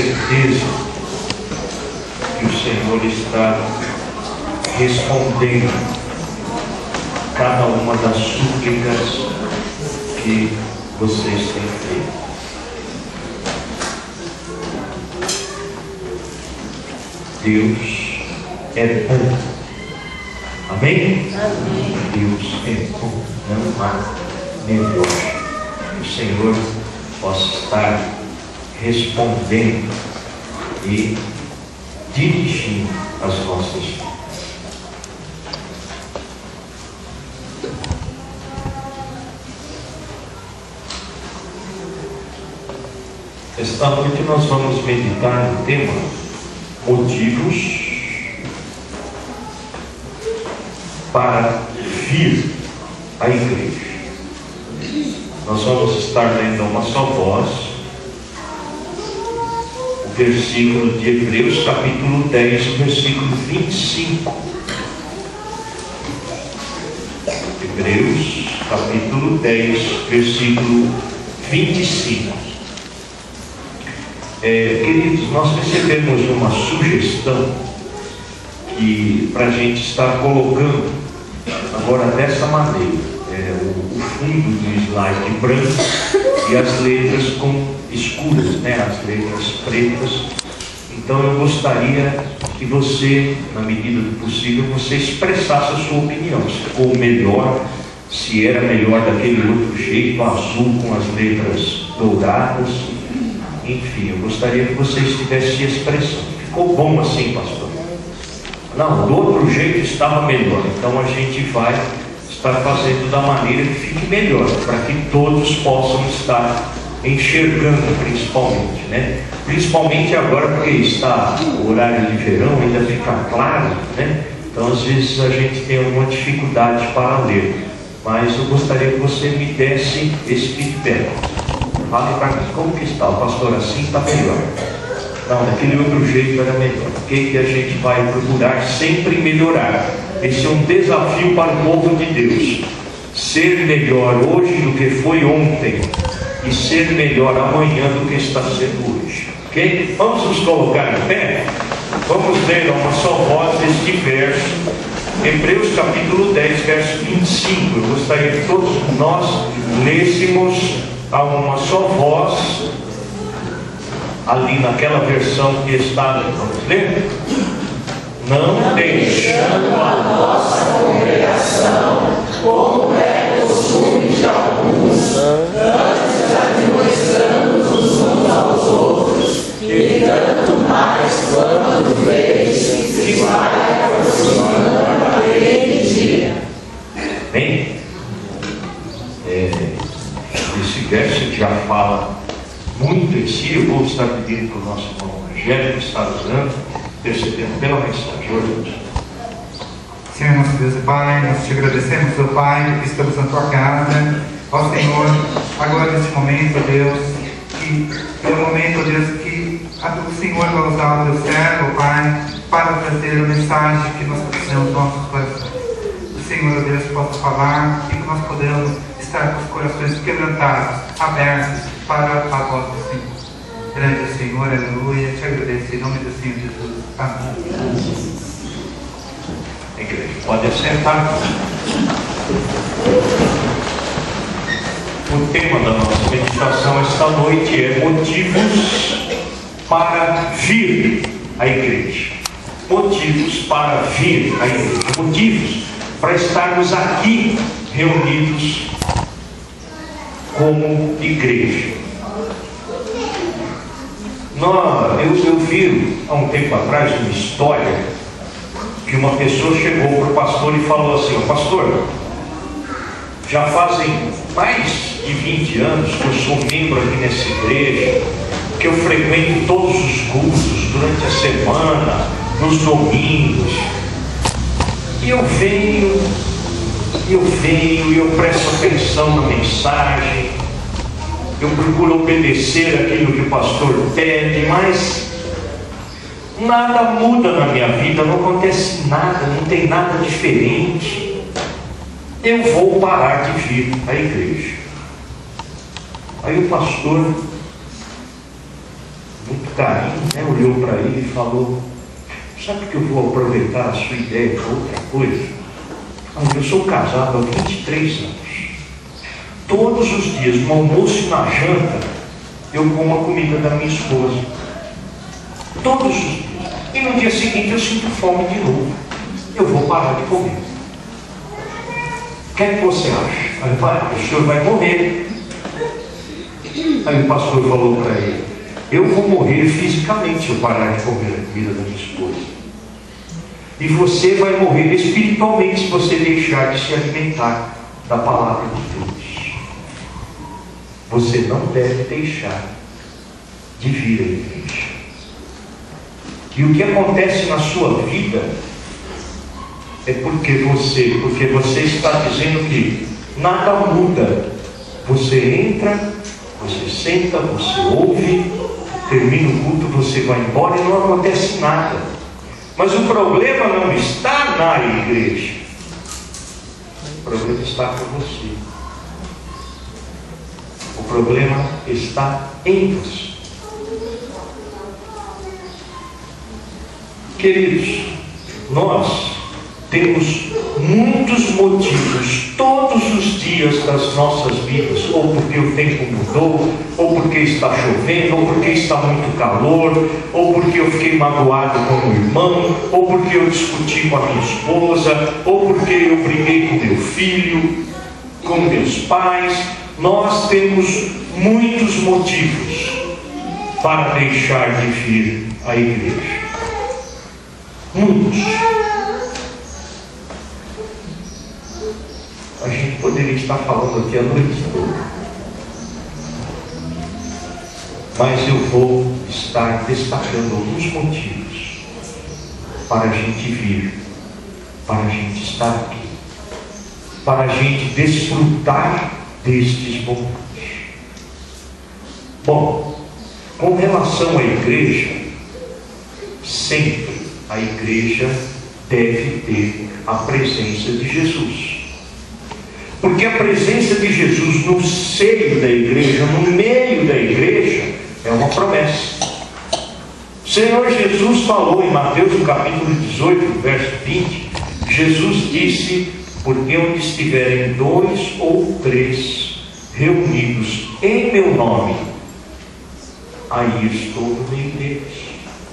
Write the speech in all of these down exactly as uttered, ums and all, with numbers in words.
certeza que o Senhor está respondendo cada uma das súplicas que vocês têm feito. Deus é bom. Amém? Amém. Deus é bom. Não há melhor. Que o Senhor possa estar respondendo e dirigindo as nossas vidas. Esta noite nós vamos meditar no tema motivos para vir à igreja. Nós vamos estar lendo uma só voz o versículo de Hebreus capítulo dez, versículo vinte e cinco. Hebreus capítulo dez, versículo vinte e cinco. É, queridos, nós recebemos uma sugestão que para a gente estar colocando agora dessa maneira, é, o, o fundo do slide branco e as letras com escuras, né, as letras pretas. Então eu gostaria que você, na medida do possível, você expressasse a sua opinião, se ficou melhor, se era melhor daquele outro jeito, azul com as letras douradas. Enfim, eu gostaria que você estivesse expressando. Ficou bom assim, pastor? Não, do outro jeito estava melhor. Então a gente vai estar fazendo da maneira que fique melhor, para que todos possam estar enxergando, principalmente, né? Principalmente agora, porque está o horário de verão, ainda fica claro, né? Então às vezes a gente tem alguma dificuldade para ler. Mas eu gostaria que você me desse esse feedback. Fale para mim, como que está? O pastor, assim está melhor. Não, daquele outro jeito era melhor. O que, que a gente vai procurar sempre melhorar? Esse é um desafio para o povo de Deus. Ser melhor hoje do que foi ontem. E ser melhor amanhã do que está sendo hoje. Ok? Vamos nos colocar em pé? Vamos ler uma só voz este verso. Hebreus capítulo dez, verso vinte e cinco. Eu gostaria que todos nós lêssemos a uma só voz, ali naquela versão que está, vamos ler? Não deixando a nossa congregação, como é costume de alguns, antes admoestando uns uns aos outros, e tanto mais quando veis que se vai aproximando aquele dia. Bem, é, esse verso já fala muito em si. Eu vou estar pedindo para o nosso irmão Rogério estar orando, intercedendo pela mensagem. Oramos. Senhor, nosso Deus e Pai, nós te agradecemos, meu Pai, que estamos na tua casa. Ó Senhor, agora neste momento, Deus, que é o momento, Deus, que o Senhor vai usar o teu servo, Pai, para trazer a mensagem que nós precisamos nos nossos corações. O Senhor, Deus, possa falar e que nós podemos estar com os corações quebrantados, abertos para a voz do Senhor. Grande o Senhor, aleluia. Te agradeço em nome do Senhor Jesus. Amém. Igreja, pode assentar. O tema da nossa meditação esta noite é motivos para vir à igreja. Motivos para vir à igreja. Motivos para estarmos aqui reunidos como igreja. Nós, eu, eu vi há um tempo atrás uma história que uma pessoa chegou para o pastor e falou assim: "Ô pastor, já fazem mais de vinte anos que eu sou membro aqui nessa igreja, que eu frequento todos os cultos durante a semana, nos domingos, e eu venho eu venho e eu presto atenção na mensagem, eu procuro obedecer aquilo que o pastor pede, mas nada muda na minha vida, não acontece nada, não tem nada diferente. Eu vou parar de vir à igreja." Aí o pastor, muito carinho, né? Olhou para ele e falou: sabe que eu vou aproveitar a sua ideia para outra coisa? Eu sou casado há vinte e três anos. Todos os dias, no almoço e na janta, eu como a comida da minha esposa. Todos os dias. E no dia seguinte eu sinto fome de novo. Eu vou parar de comer. O que é que você acha? Aí, pai, o senhor vai morrer. Aí o pastor falou para ele: eu vou morrer fisicamente se eu parar de comer a comida da minha esposa. E você vai morrer espiritualmente se você deixar de se alimentar da palavra de Deus. Você não deve deixar de vir à igreja. E o que acontece na sua vida é porque você, porque você está dizendo que nada muda. Você entra, você senta, você ouve, termina o culto, você vai embora e não acontece nada. Mas o problema não está na igreja. O problema está com você. O problema está em você. Queridos, nós temos muitos motivos todos os dias das nossas vidas, ou porque o tempo mudou, ou porque está chovendo, ou porque está muito calor, ou porque eu fiquei magoado com o irmão, ou porque eu discuti com a minha esposa, ou porque eu briguei com meu filho, com meus pais. Nós temos muitos motivos para deixar de vir à igreja. Muitos. A gente poderia estar falando aqui a noite toda, mas eu vou estar destacando alguns motivos para a gente vir, para a gente estar aqui, para a gente desfrutar destes momentos. Bom, com relação à igreja, sempre a igreja deve ter a presença de Jesus. Porque a presença de Jesus no seio da igreja, no meio da igreja, é uma promessa. O Senhor Jesus falou em Mateus, no capítulo dezoito, verso vinte, Jesus disse: porque onde estiverem dois ou três reunidos em meu nome, aí estou no meio deles.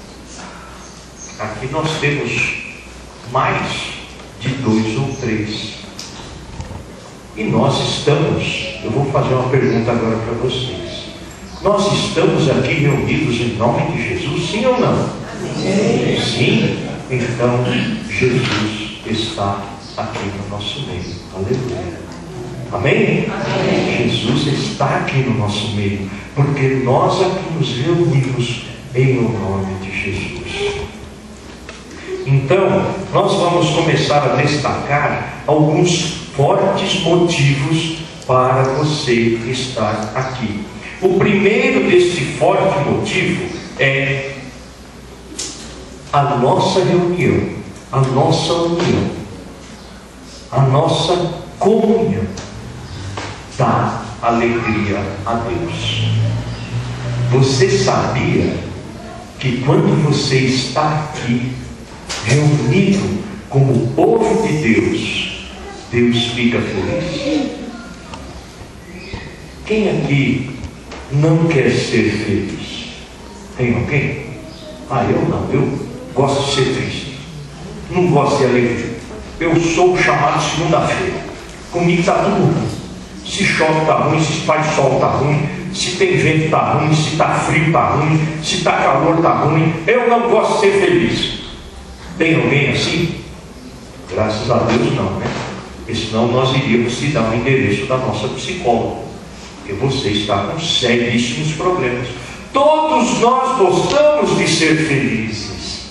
Aqui nós temos mais de dois ou três. E nós estamos, eu vou fazer uma pergunta agora para vocês. Nós estamos aqui reunidos em nome de Jesus, sim ou não? Sim. Sim? Então, Jesus está aqui no nosso meio. Aleluia. Amém? Amém? Jesus está aqui no nosso meio, porque nós aqui nos reunimos em o nome de Jesus. Então, nós vamos começar a destacar alguns fortes motivos para você estar aqui. O primeiro desse forte motivo é a nossa reunião, a nossa união, a nossa comunhão dá alegria a Deus. Você sabia que quando você está aqui reunido como povo de Deus, Deus fica feliz? Quem aqui não quer ser feliz? Tem alguém? Ah, eu não, eu gosto de ser triste, não gosto de alegria. Eu sou chamado segunda-feira, comigo está tudo ruim. Se chove está ruim, se faz sol está ruim, se tem vento está ruim, se está frio está ruim, se está calor está ruim. Eu não gosto de ser feliz. Tem alguém assim? Graças a Deus não, né? Porque senão nós iríamos te dar o endereço da nossa psicóloga, porque você está com seríssimos problemas. Todos nós gostamos de ser felizes,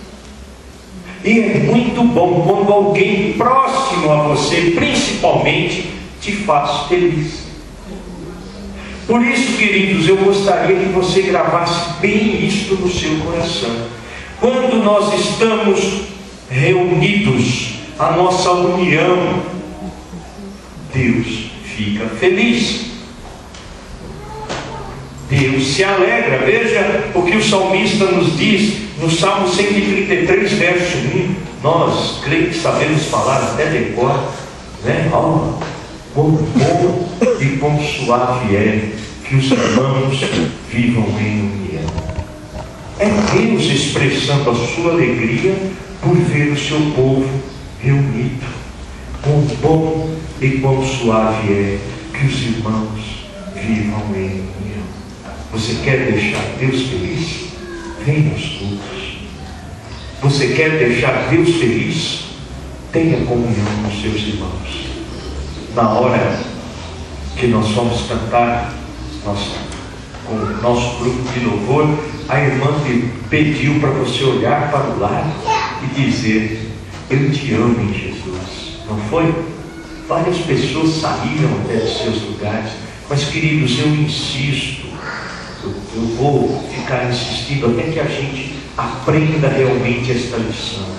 e é muito bom quando alguém próximo a você, principalmente, te faz feliz. Por isso, queridos, eu gostaria que você gravasse bem isto no seu coração. Quando nós estamos reunidos, a nossa união, Deus fica feliz. Deus se alegra. Veja o que o salmista nos diz no Salmo cento e trinta e três, verso um. Nós, crentes, sabemos falar até decor, né? Oh, quão bom e quão suave é que os irmãos vivam em união. É Deus expressando a sua alegria por ver o seu povo reunido. Quão bom e quão suave é que os irmãos vivam em união. Você quer deixar Deus feliz? Venha aos cultos. Você quer deixar Deus feliz? Tenha comunhão com seus irmãos. Na hora que nós vamos cantar nós, com o nosso grupo de louvor, a irmã te pediu para você olhar para o lado e dizer: eu te amo em Jesus. Não foi? Várias pessoas saíram até dos seus lugares, mas queridos, eu insisto, eu, eu vou ficar insistindo até que a gente aprenda realmente esta lição.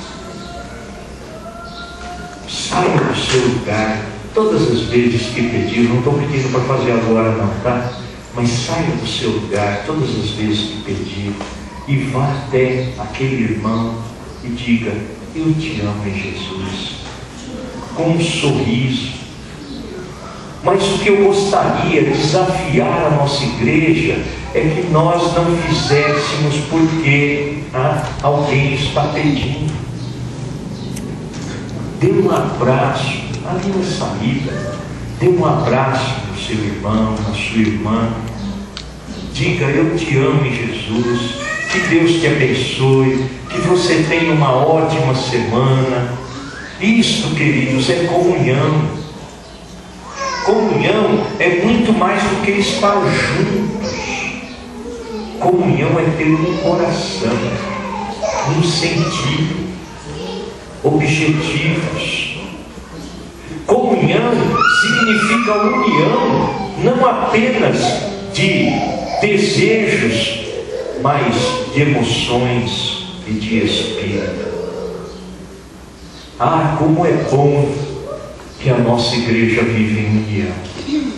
Saia do seu lugar todas as vezes que pedir. Não estou pedindo para fazer agora não, tá? Mas saia do seu lugar todas as vezes que pedir e vá até aquele irmão e diga: eu te amo em Jesus, com um sorriso. Mas o que eu gostaria de desafiar a nossa igreja é que nós não fizéssemos porque ah, alguém está pedindo. Dê um abraço ali na saída, dê um abraço no seu irmão, na sua irmã. Diga: eu te amo em Jesus, que Deus te abençoe, que você tenha uma ótima semana. Isto, queridos, é comunhão. Comunhão é muito mais do que estar juntos. Comunhão é ter um coração, um sentido, objetivos. Comunhão significa união, não apenas de desejos, mas de emoções e de espírito. Ah, como é bom que a nossa igreja vive em união.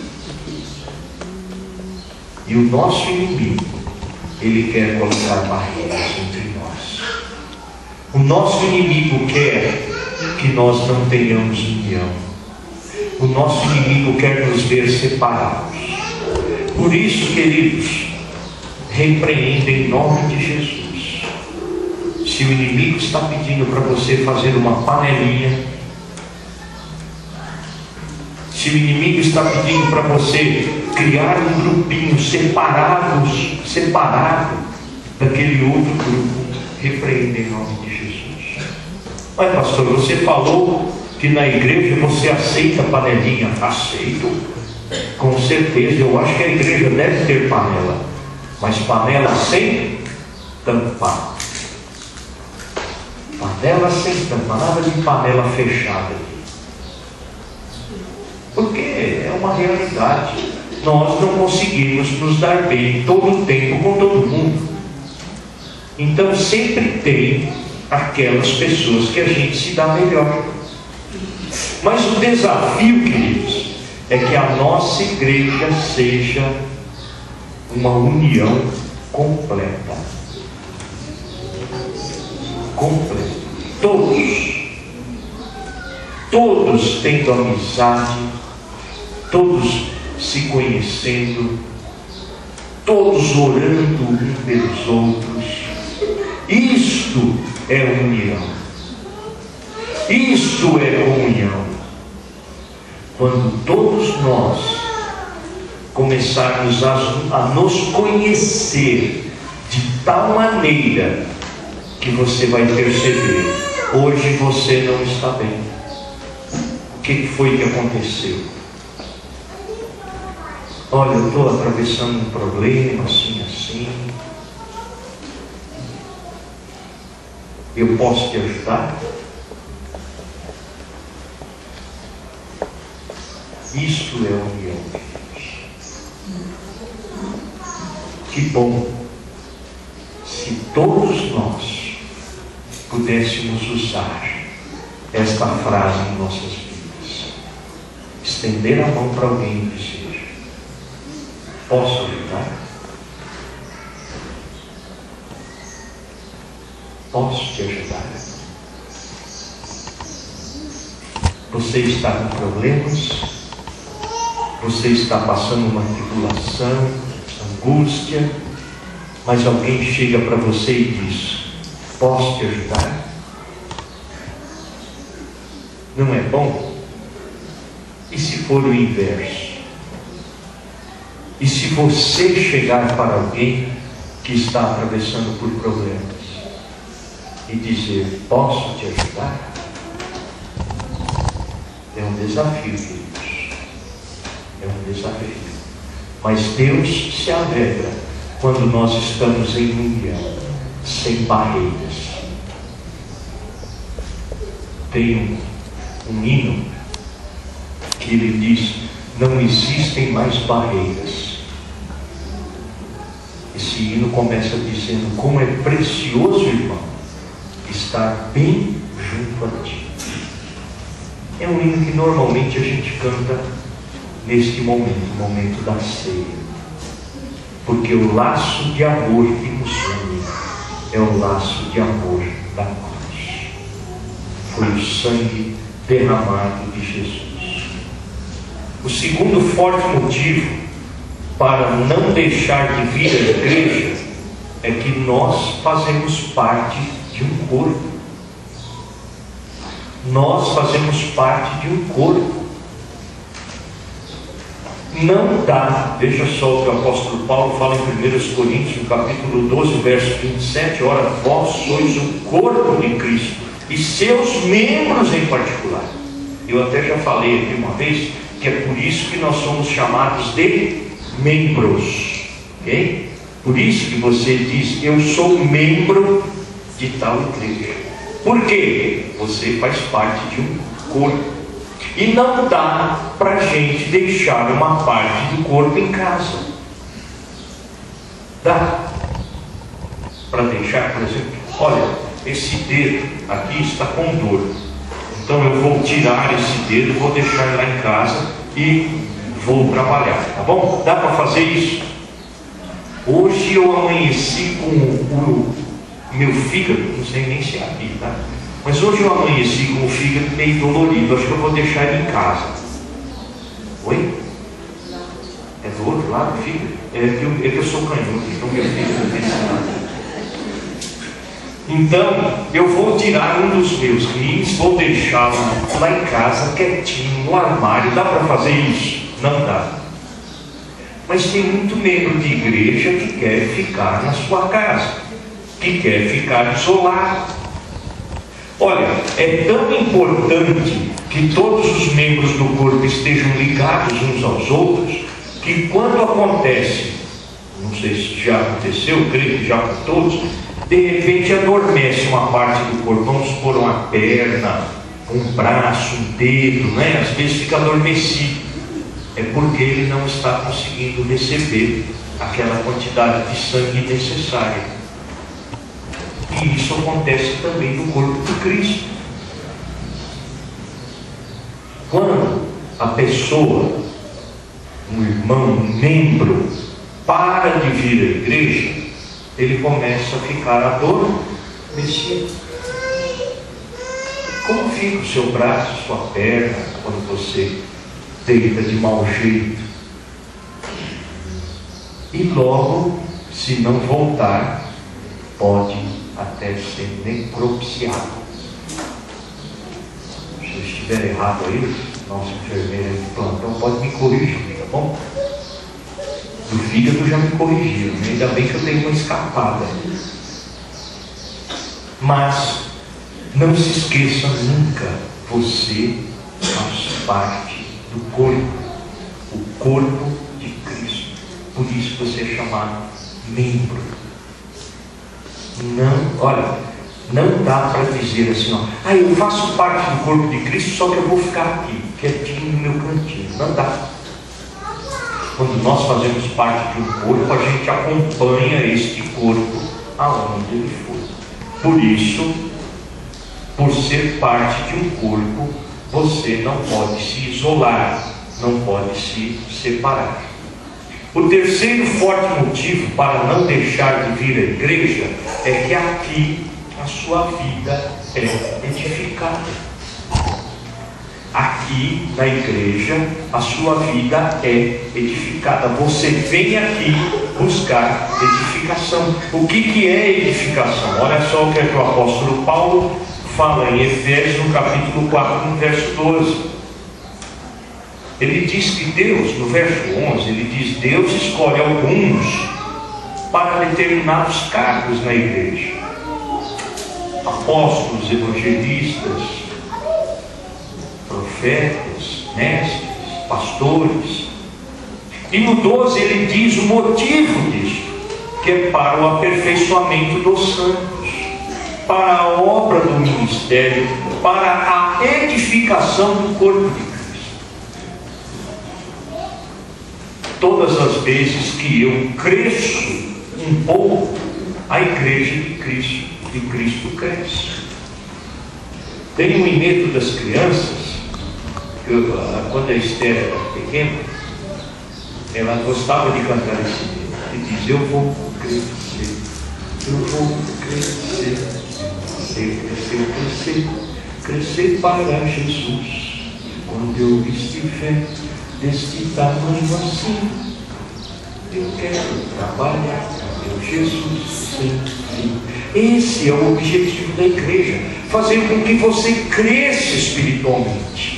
E o nosso inimigo, ele quer colocar barreiras entre nós. O nosso inimigo quer que nós não tenhamos união. O nosso inimigo quer nos ver separados. Por isso, queridos, repreenda em nome de Jesus. Se o inimigo está pedindo para você fazer uma panelinha, se o inimigo está pedindo para você criar um grupinho separados, separado daquele outro grupo, repreenda em nome de Jesus. Mas pastor, você falou que na igreja você aceita panelinha. Aceito, com certeza. Eu acho que a igreja deve ter panela, mas panela sem tampa. Panela sem tampa, nada de panela fechada. Porque é uma realidade. Nós não conseguimos nos dar bem todo o tempo com todo mundo. Então sempre tem aquelas pessoas que a gente se dá melhor. Mas o desafio, queridos, é que a nossa igreja seja uma união completa. Completa. Todos. Todos tendo amizade, todos se conhecendo, todos orando uns pelos outros. Isto é união. Isto é comunhão. Quando todos nós começarmos a, a nos conhecer de tal maneira que você vai perceber: hoje você não está bem. O que foi que aconteceu? Olha, eu estou atravessando um problema, assim, assim. Eu posso te ajudar? Isto é união, queridos. Que bom se todos nós pudéssemos usar esta frase em nossas vidas. Estender a mão para alguém e dizer: posso ajudar? Posso te ajudar? Você está com problemas? Você está passando uma tribulação, angústia, mas alguém chega para você e diz: posso te ajudar? Não é bom? E se for o inverso? E se você chegar para alguém que está atravessando por problemas e dizer: posso te ajudar? É um desafio, queridos. É um desafio. Mas Deus se alegra quando nós estamos em união, sem barreiras. Tem um, um hino que ele diz: não existem mais barreiras. Esse hino começa dizendo: como é precioso, irmão, estar bem junto a ti. É um hino que normalmente a gente canta neste momento, o momento da ceia, porque o laço de amor que nos une é o laço de amor da cruz. Foi o sangue derramado de Jesus. O segundo forte motivo para não deixar de vir à igreja é que nós fazemos parte de um corpo. Nós fazemos parte de um corpo. Não dá, veja só o que o apóstolo Paulo fala em primeira Coríntios, no capítulo doze, verso vinte e sete: ora, vós sois o corpo de Cristo, e seus membros em particular. Eu até já falei aqui uma vez, que é por isso que nós somos chamados de membros, ok? Por isso que você diz: eu sou membro de tal igreja. Por quê? Você faz parte de um corpo. E não dá para a gente deixar uma parte do corpo em casa. Dá para deixar, por exemplo, olha, esse dedo aqui está com dor, então eu vou tirar esse dedo, vou deixar lá em casa e vou trabalhar, tá bom? Dá para fazer isso? Hoje eu amanheci com o meu fígado, não sei nem se é aqui, tá? Mas hoje eu amanheci com o fígado meio dolorido, acho que eu vou deixar ele em casa. Oi? É do outro lado o fígado? É que eu, é que eu sou canhoto, então meu fígado não tem nada. Então, eu vou tirar um dos meus rins, vou deixá-lo lá em casa, quietinho, no armário. Dá para fazer isso? Não dá. Mas tem muito membro de igreja que quer ficar na sua casa, que quer ficar isolado. Olha, é tão importante que todos os membros do corpo estejam ligados uns aos outros, que quando acontece, não sei se já aconteceu, creio que já com todos, de repente adormece uma parte do corpo, vamos supor uma perna, um braço, um dedo, né? Às vezes fica adormecido. É porque ele não está conseguindo receber aquela quantidade de sangue necessária. E isso acontece também no corpo de Cristo. Quando a pessoa, um irmão, um membro, para de vir à igreja, ele começa a ficar adormecido. Como fica o seu braço, sua perna, quando você deita de mau jeito? E logo, se não voltar, pode até ser necropsiado. Se eu estiver errado aí, nosso enfermeiro de plantão pode me corrigir, tá bom? Do fígado já me corrigiram, né? Ainda bem que eu tenho uma escapada. Mas não se esqueça nunca, você faz parte do corpo, o corpo de Cristo. Por isso você é chamado membro. Não, olha, não dá para dizer assim, ó, ah, eu faço parte do corpo de Cristo, só que eu vou ficar aqui, quietinho no meu cantinho. Não dá. Quando nós fazemos parte de um corpo, a gente acompanha este corpo aonde ele for. Por isso, por ser parte de um corpo, você não pode se isolar, não pode se separar. O terceiro forte motivo para não deixar de vir à igreja é que aqui a sua vida é edificada. Aqui na igreja, a sua vida é edificada. Você vem aqui buscar edificação. O que, que é edificação? Olha só o que, é que o apóstolo Paulo fala em Efésios, no capítulo quatro, no verso doze. Ele diz que Deus, no verso onze, ele diz: Deus escolhe alguns para determinados cargos na igreja. Apóstolos, evangelistas, profetas, mestres, pastores. E no doze ele diz o motivo disso, que é para o aperfeiçoamento dos santos, para a obra do ministério, para a edificação do corpo de Cristo. Todas as vezes que eu cresço um pouco, a igreja de Cristo, de Cristo cresce. Tem um enredo das crianças. Eu, quando a Esther era pequena, ela gostava de cantar esse hino. E diz: eu vou crescer, eu vou crescer, crescer, crescer, crescer, crescer para Jesus. Quando eu estiver deste tamanho assim, eu quero trabalhar para meu Jesus sem fim. Esse é o objetivo da igreja: fazer com que você cresça espiritualmente,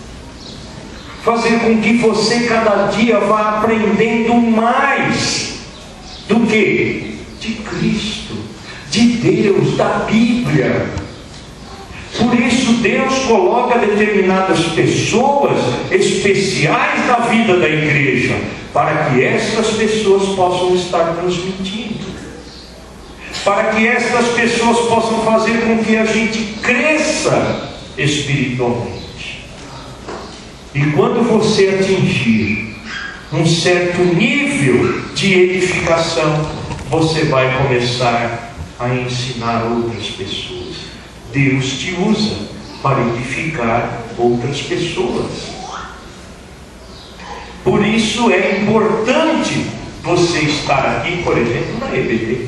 fazer com que você cada dia vá aprendendo mais do que? De Cristo, de Deus, da Bíblia. Por isso Deus coloca determinadas pessoas especiais na vida da igreja, para que essas pessoas possam estar transmitindo, para que essas pessoas possam fazer com que a gente cresça espiritualmente. E quando você atingir um certo nível de edificação, você vai começar a ensinar outras pessoas. Deus te usa para edificar outras pessoas. Por isso é importante você estar aqui, por exemplo, na E B D.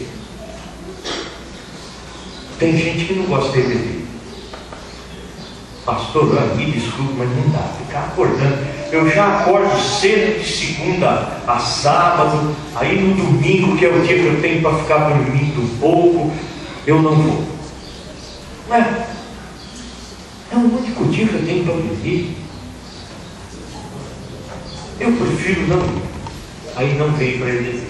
Tem gente que não gosta de E B D. Pastor, me desculpe, mas não dá, ficar acordando. Eu já acordo cedo de segunda a sábado, aí no domingo, que é o dia que eu tenho para ficar dormindo um pouco, eu não vou. Não é? É o único dia que eu tenho para dormir. Eu prefiro não ir. Aí não vem para ele.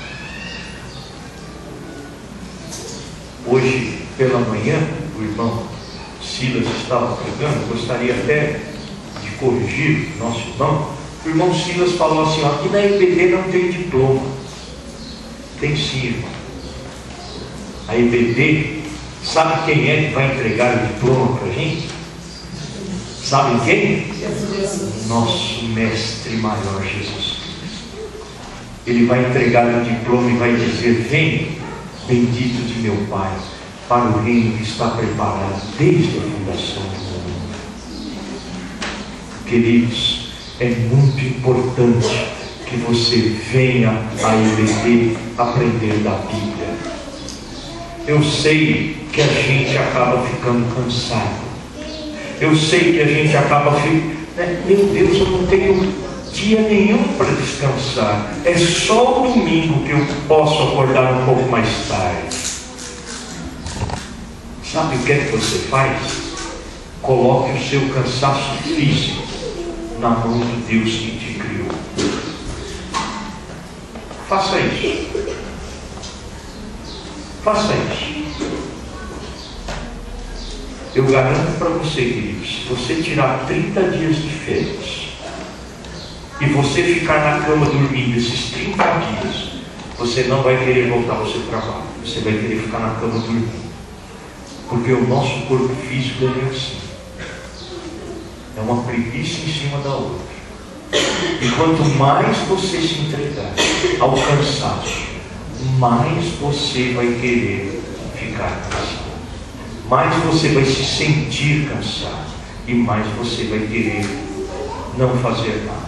Hoje, pela manhã, o irmão Silas estava pregando. Gostaria até de corrigir o nosso irmão. O irmão Silas falou assim: ó, aqui na E B D não tem diploma. Tem sim, irmão. A E B D, sabe quem é que vai entregar o diploma para a gente? Sabe quem? Nosso mestre maior, Jesus Cristo. Ele vai entregar o diploma e vai dizer: vem, bendito de meu Pai, para o reino que está preparado desde a fundação do mundo. Queridos, é muito importante que você venha à E B D aprender da Bíblia. Eu sei que a gente acaba ficando cansado. Eu sei que a gente acaba ficando, né? Meu Deus, eu não tenho dia nenhum para descansar. É só o domingo que eu posso acordar um pouco mais tarde. Sabe o que é que você faz? Coloque o seu cansaço físico na mão de Deus que te criou. Faça isso. Faça isso. Eu garanto para você, queridos, se você tirar trinta dias de férias e você ficar na cama dormindo esses trinta dias, você não vai querer voltar ao seu trabalho. Você vai querer ficar na cama dormindo. Porque o nosso corpo físico é assim. É uma preguiça em cima da outra. E quanto mais você se entregar ao cansaço, mais você vai querer ficar cansado. Mais você vai se sentir cansado. E mais você vai querer não fazer nada.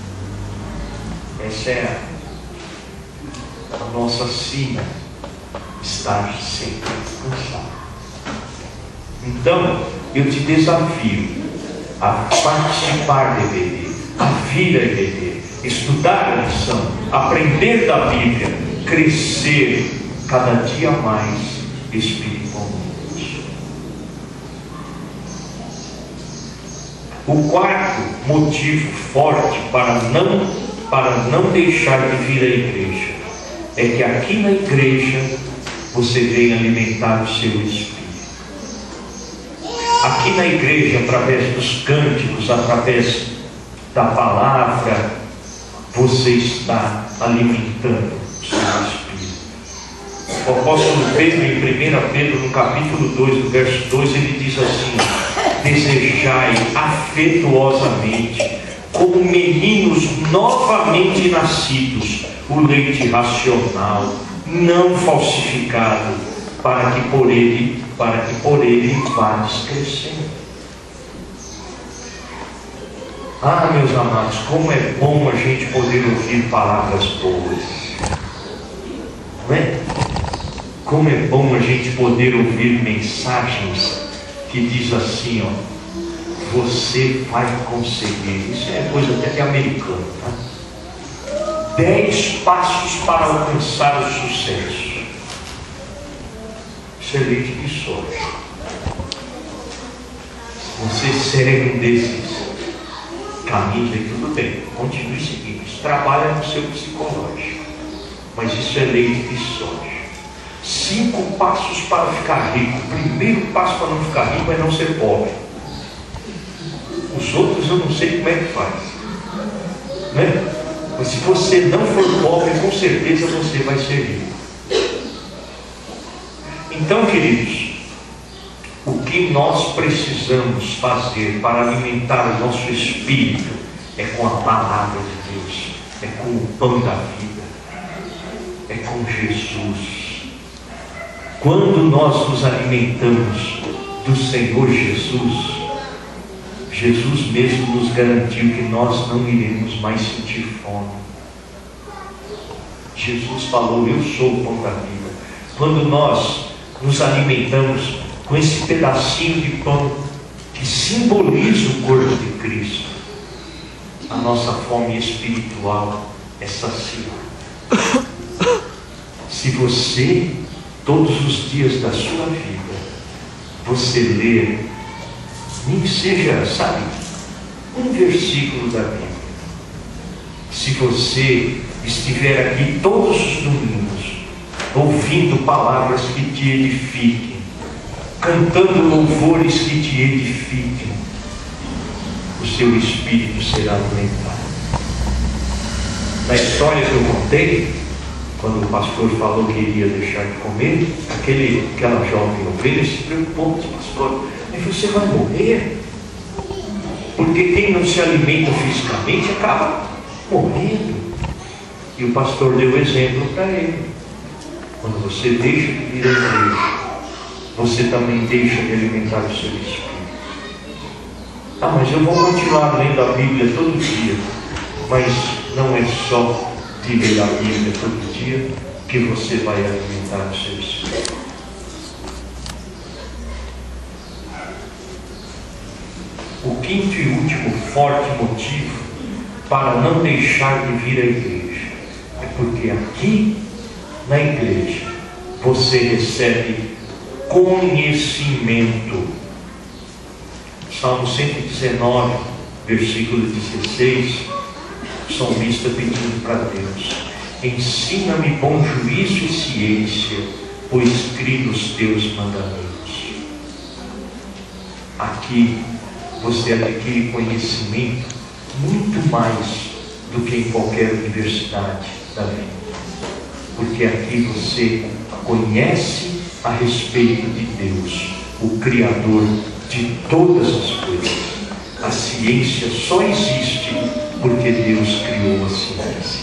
Essa é a nossa sina estar sempre cansado. Então, eu te desafio a participar da E B D, a vir à E B D, estudar a lição, aprender da Bíblia, crescer cada dia mais espiritualmente. O quarto motivo forte para não, para não deixar de vir à igreja é que aqui na igreja você vem alimentar o seu espírito. Aqui na igreja, através dos cânticos, através da palavra, você está alimentando o seu espírito. O apóstolo Pedro, em primeira Pedro, no capítulo dois, no verso dois, ele diz assim: desejai afetuosamente, como meninos novamente nascidos, o leite racional, não falsificado, para que por ele, para que por ele vades crescendo. Ah, meus amados, como é bom a gente poder ouvir palavras boas, não é? Como é bom a gente poder ouvir mensagens que diz assim, ó, você vai conseguir. Isso é coisa até de americano, tá? Dez passos para alcançar o sucesso. Isso é leite de soja. Você segue um desses caminhos aí, tudo bem, continue seguindo. Isso trabalha no seu psicológico. Mas isso é leite de soja. Cinco passos para ficar rico. O primeiro passo para não ficar rico é não ser pobre. Os outros eu não sei como é que faz, né? Mas se você não for pobre, com certeza você vai ser rico. Então, queridos, o que nós precisamos fazer para alimentar o nosso espírito é com a palavra de Deus, é com o pão da vida, é com Jesus. Quando nós nos alimentamos do Senhor Jesus, Jesus mesmo nos garantiu que nós não iremos mais sentir fome. Jesus falou: eu sou o pão da vida. Quando nós nos alimentamos com esse pedacinho de pão que simboliza o corpo de Cristo, a nossa fome espiritual é saciada. Se você, todos os dias da sua vida, você ler, nem que seja, sabe, um versículo da Bíblia. Se você estiver aqui todos os domingos, ouvindo palavras que te edifiquem, cantando louvores que te edifiquem, o seu espírito será alimentado. Na história que eu contei, quando o pastor falou que iria deixar de comer, aquele, aquela jovem ovelha se preocupou com o pastor. Ele falou: você vai morrer? Porque quem não se alimenta fisicamente acaba morrendo. E o pastor deu exemplo para ele. Quando você deixa de vir à igreja, você também deixa de alimentar o seu espírito. Ah, mas eu vou continuar lendo a Bíblia todo dia. Mas não é só de ler a Bíblia todo dia que você vai alimentar o seu espírito. O quinto e último forte motivo para não deixar de vir à igreja é porque aqui na igreja você recebe conhecimento. Salmo cento e dezenove, versículo dezesseis, o salmista pedindo para Deus: ensina-me bom juízo e ciência, pois criei os teus mandamentos. Aqui você adquire conhecimento muito mais do que em qualquer universidade da vida, porque aqui você conhece a respeito de Deus, o Criador de todas as coisas. A ciência só existe porque Deus criou a ciência.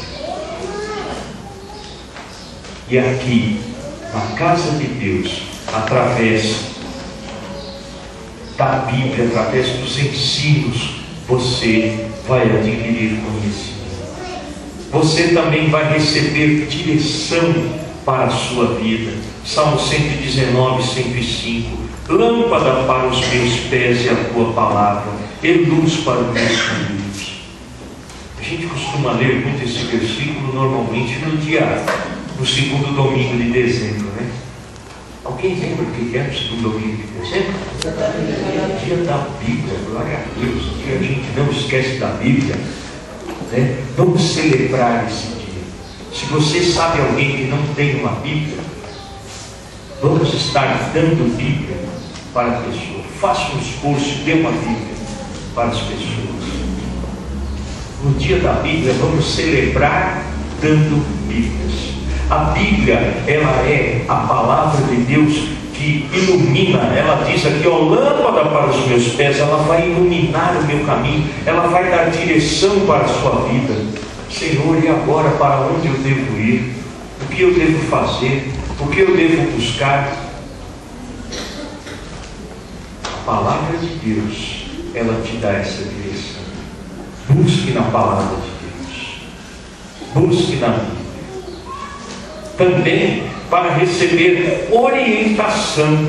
E aqui, na casa de Deus, através da Bíblia, através dos ensinos, você vai adquirir conhecimento. Você também vai receber direção para a sua vida. Salmo cento e dezenove, cento e cinco. Lâmpada para os meus pés é a tua palavra, e luz para os meus caminhos. A gente costuma ler muito esse versículo normalmente no dia, no segundo domingo de dezembro, né? Alguém lembra o que é o segundo domingo de dezembro? Dia da Bíblia, glória a Deus. Que a gente não esquece da Bíblia, né? Vamos celebrar esse dia. Se você sabe alguém que não tem uma Bíblia, vamos estar dando Bíblia para a pessoa. Faça um esforço, dê uma Bíblia para as pessoas. No dia da Bíblia, vamos celebrar dando Bíblias. A Bíblia, ela é a palavra de Deus que ilumina. Ela diz aqui, ó, lâmpada para os meus pés. Ela vai iluminar o meu caminho, ela vai dar direção para a sua vida. Senhor, e agora para onde eu devo ir? O que eu devo fazer? O que eu devo buscar? A palavra de Deus, ela te dá essa direção. Busque na palavra de Deus, busque na Bíblia. Também para receber orientação.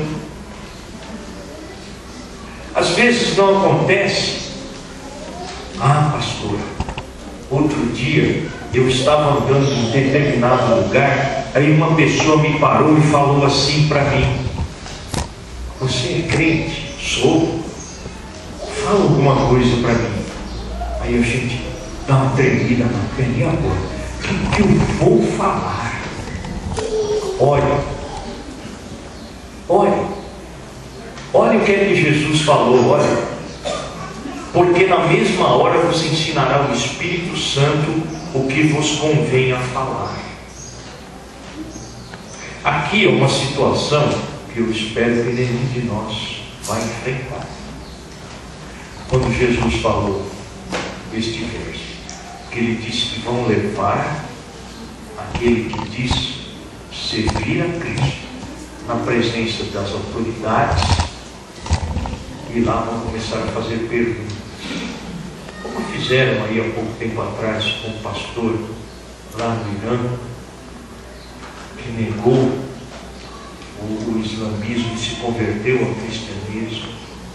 Às vezes não acontece. Ah, pastor, outro dia eu estava andando em determinado lugar, aí uma pessoa me parou e falou assim para mim: você é crente? Sou. Fala alguma coisa para mim. Aí a gente dá uma tremida na perna. E agora? O que, que eu vou falar? Olha, olha, olha o que é que Jesus falou, olha, porque na mesma hora vos ensinará o Espírito Santo o que vos convém a falar. Aqui é uma situação que eu espero que nenhum de nós vai enfrentar. Quando Jesus falou este verso, que ele disse que vão levar aquele que disse servir a Cristo na presença das autoridades, e lá vão começar a fazer perguntas, como fizeram aí há pouco tempo atrás com o pastor lá no Irã, que negou o, o islamismo e se converteu ao cristianismo.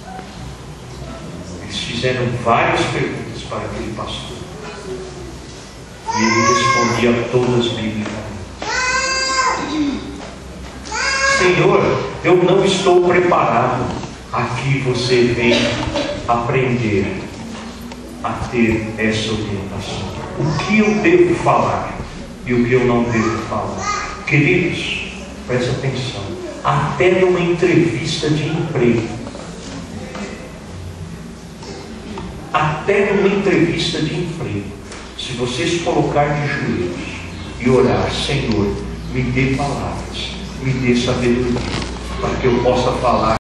Eles fizeram várias perguntas para aquele pastor e ele respondia todas bíblicamente. Senhor, eu não estou preparado. Aqui você vem aprender a ter essa orientação. O que eu devo falar e o que eu não devo falar. Queridos, preste atenção. Até numa entrevista de emprego, até numa entrevista de emprego, se você se colocar de joelhos e orar: Senhor, me dê palavras, me dê sabedoria, para que eu possa falar